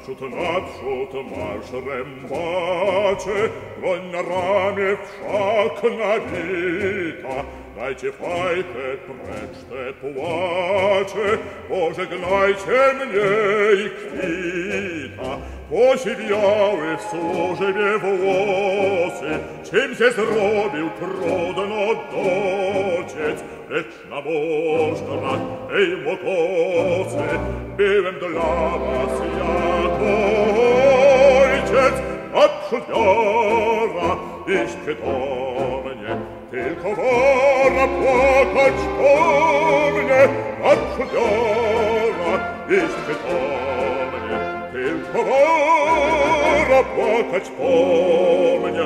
Naprzód, marsz rębacze, broń na ramię wszak nabita. Dajcie fajkę, precz te płacze, pożegnajcie mnie i kwita. Posiwiały w służbie włosy, czym się zrobił, trudno dociec. Lecz na mosztrach tej mokocy byłem dla was jako ojciec. Naprzód wiara, iście do mnie, tylko wora płakać po mnie. Naprzód wiara, iście do mnie, tylko wora płakać po mnie.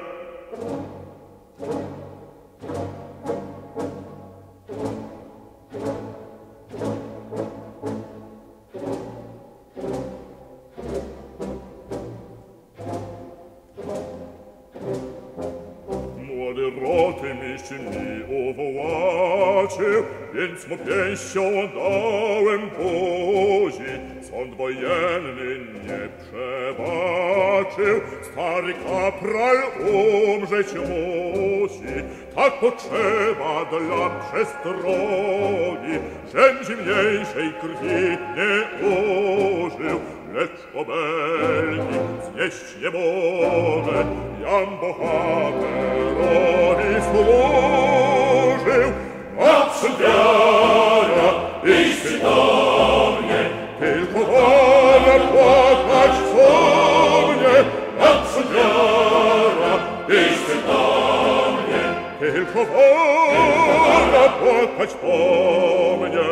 Młody rotmistrz mi uwołaczył, więc mu pięścią dałem buzi. Sąd wojenny nie przebaczył, stary kapral umrzeć musi. Tak potrzeba dla przestrogi, żem zimniejszej krwi nie użył. Lecz obelgi znieść nie może, jam bohaterowi służył. Naprzód wiara, iść do mnie, tylko wolę płakać po mnie. Naprzód wiara, iść do mnie, tylko wolę płakać po mnie.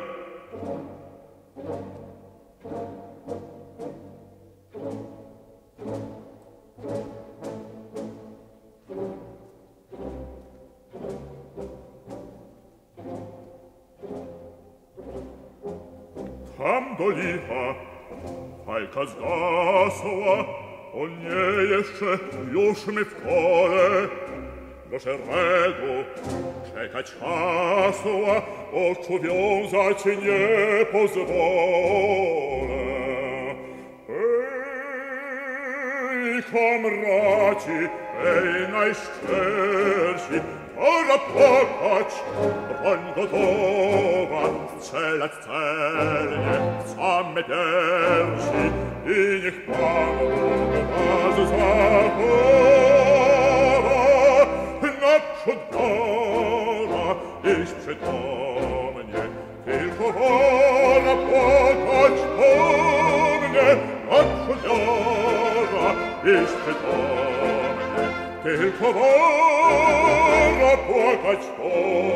Tam do licha fajka zgasła, o nie jeszcze już my w kole. Do szeregu czekać hasła, oczu wiązać nie pozwolę. Ej, kamraci, ej, najszczersi, pora płakać, broń gotowa, strzelać celnie w same piersi. I niech Pan Bóg was zachowa. Naprzód wiara, iść przytomnie, tylko wola płakać po mnie. Naprzód wiara, iść przytomnie, tylko wola płakać po mnie.